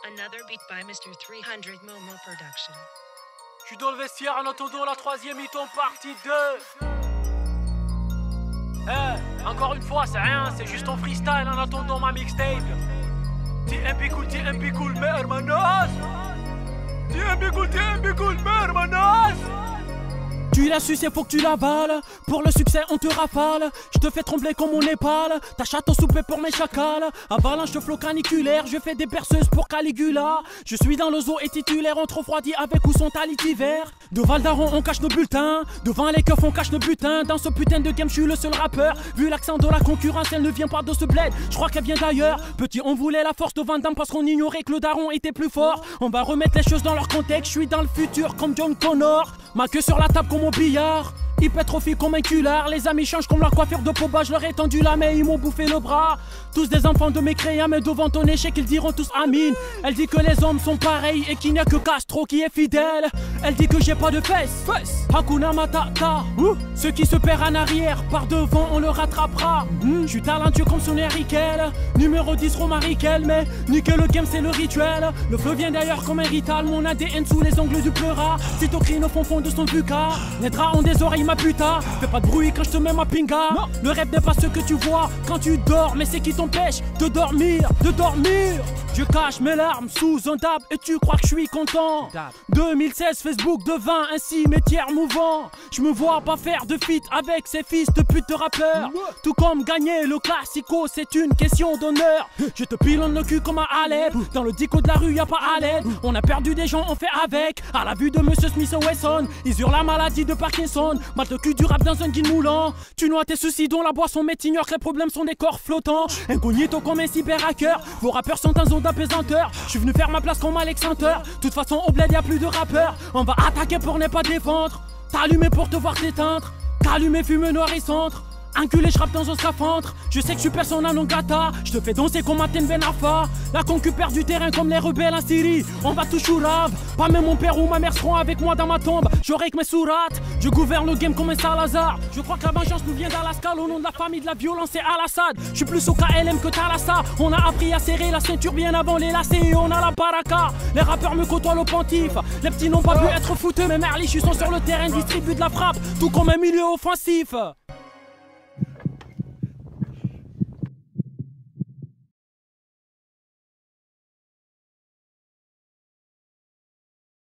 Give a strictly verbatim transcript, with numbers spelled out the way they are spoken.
Another beat by mister three hundred Momo Production. Je suis dans le vestiaire en attendant la troisième mi-temps partie deux. Eh, hey, encore une fois, c'est rien, c'est juste en freestyle en attendant ma mixtape. T M P cool, T M P cool, mes hermanos. T M P cool, T M P cool, mes hermanos. Tu l'as su, c'est faut que tu l'avales. Pour le succès, on te rafale. Je te fais trembler comme mon Népal. Ta chatte en souper pour mes chacals. Avalanche de flots caniculaires. Je fais des perceuses pour Caligula. Je suis dans le zoo et titulaire. Entre refroidi avec ou son talit hiver. De Val d'Aron, on cache nos bulletins. Devant les keufs, on cache nos butins. Dans ce putain de game, je suis le seul rappeur. Vu l'accent de la concurrence, elle ne vient pas de ce bled. Je crois qu'elle vient d'ailleurs. Petit, on voulait la force de Van Damme parce qu'on ignorait que le daron était plus fort. On va remettre les choses dans leur contexte. Je suis dans le futur comme John Connor. Ma queue sur la table comme au billard. Hypertrophie comme un culard. Les amis changent comme la coiffure de Poba. Je leur ai tendu la main, ils m'ont bouffé le bras. Tous des enfants de mes créants, mais devant ton échec ils diront tous Amin. Elle dit que les hommes sont pareils et qu'il n'y a que Castro qui est fidèle. Elle dit que j'ai pas de fesses, fesses. Hakuna Matata. uh. Ceux qui se perdent en arrière, par devant on le rattrapera. mm. Je suis talentueux comme son Riquel. Numéro dix Romariquel, mais niquer le game c'est le rituel. Le feu vient d'ailleurs comme un rital. Mon A D N sous les ongles du pleura. Cytocrine au fond fond de son buca. Les draps ont des oreilles ma puta. Fais pas de bruit quand je te mets ma pinga. Non. Le rêve n'est pas ce que tu vois quand tu dors, mais c'est qui t'empêche de dormir, de dormir. Je cache mes larmes sous un dab et tu crois que je suis content. deux mille seize Facebook devint un cimetière mouvant. Je me vois pas faire de feat avec ces fils de pute de rappeurs. Tout comme gagner le classico, c'est une question d'honneur. Je te pilonne le cul comme à Alep. Dans le dico de la rue y'a pas à l'aide. On a perdu des gens, on fait avec. À la vue de Monsieur Smith Wesson, ils eurent la maladie de Parkinson. Mal le cul du rap dans un guide moulant. Tu noies tes soucis dont la boisson, mais t'ignores que les problèmes sont des corps flottants. Incognito comme un cyberhacker. Vos rappeurs sont un zone d'apaisanteur. Je suis venu faire ma place comme Alex Hunter. Toute façon au bled y'a plus de rappeurs. On va attaquer pour ne pas défendre. T'allumer pour te voir t'éteindre. T'allumer fumée noirissante. Enculé, je rappe dans un scaphandre. Je sais que je suis persona non grata. Je te fais danser comme Athènes Ben Arfa. La concu perd du terrain comme les rebelles en Syrie. On va tout chourave. Pas même mon père ou ma mère seront avec moi dans ma tombe. J'aurai que mes sourates. Je gouverne le game comme un Salazar. Je crois que la vengeance nous vient d'Alaska. Au nom de la famille de la violence et Al-Assad. Je suis plus au K L M que Thalassa. On a appris à serrer la ceinture bien avant les lacets. Et on a la baraka. Les rappeurs me côtoient le pontif. Les petits n'ont pas pu être fouteux. Mais Merlich, ils sont sur le terrain, distribuent de la frappe. Tout comme un milieu offensif.